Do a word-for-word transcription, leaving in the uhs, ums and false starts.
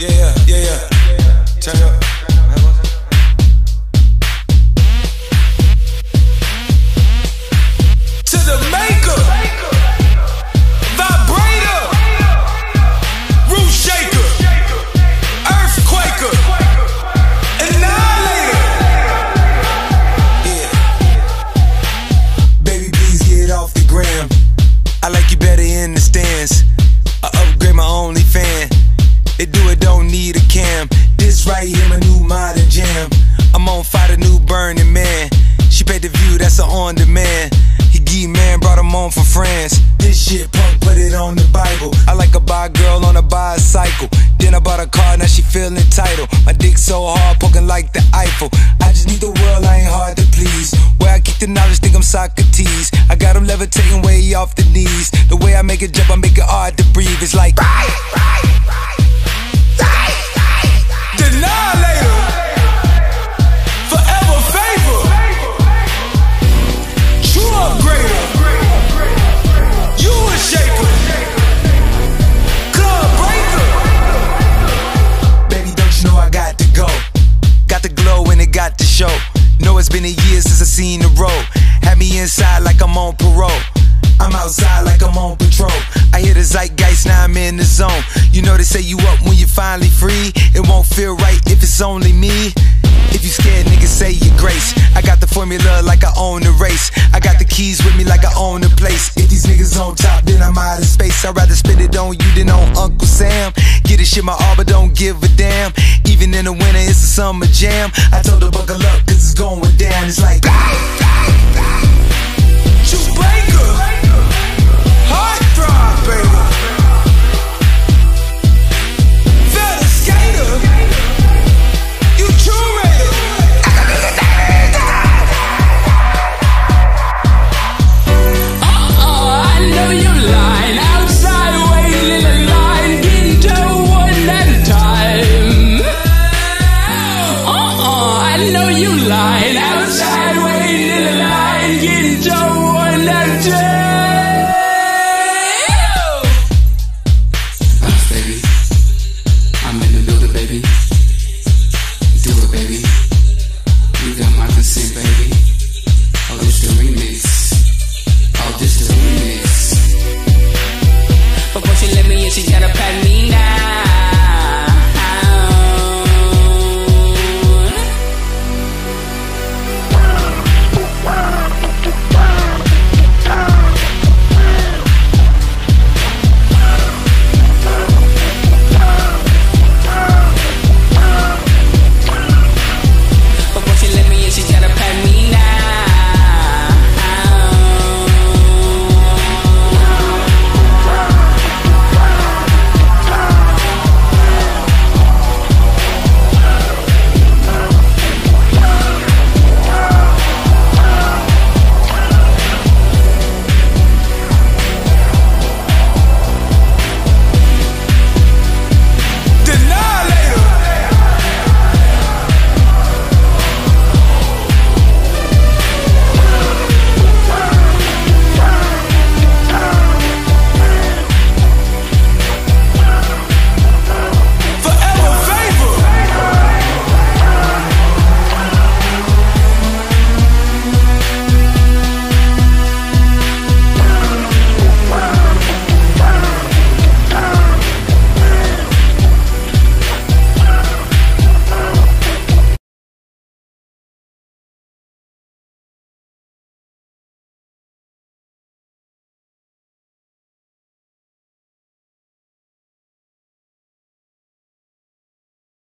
Yeah, yeah, yeah, yeah. Turn up. To the maker. Vibrator. Roof shaker. Earthquaker. Annihilator. Yeah. Baby, please get off the gram. I like you better in the stands. I upgrade my OnlyFans. They do it, don't need a cam. This right here, my new modern jam. I'm on fire, the new Burning Man. She paid the view, that's a on demand. He geek man, brought him on for friends. This shit punk, put it on the Bible. I like a bi girl on a bicycle. Then I bought a car, now she feel entitled. My dick so hard, poking like the Eiffel. I just need the world, I ain't hard to please. Where I keep the knowledge, think I'm Socrates. I got him levitating way off the knees. The way I make it jump, I make it hard to breathe. It's like right, right, right. Annihilator, forever favor, true upgrader, you a shaker, club breaker. Baby, don't you know I got to go? Got the glow and it got to show. Know it's been a year since I seen the road. Had me inside like I'm on parole. I'm outside like I'm on patrol. I hear the zeitgeist, now I'm in the zone. You know they say you up when you're finally free. It won't feel right if it's only me. If you scared, niggas say your grace. I got the formula like I own the race. I got the keys with me like I own the place. If these niggas on top, then I'm out of space. I'd rather spend it on you than on Uncle Sam. Get this shit my all, but don't give a damn. Even in the winter, it's a summer jam. I told her buckle up, cause it's going down. It's like Chewbacca. Heart throb, baby. Feather skater. You curator. Uh-uh, I know you lying outside waiting in the line, getting to one at a time. Uh-uh, I know you lying outside waiting in the line, getting to one at a time. She got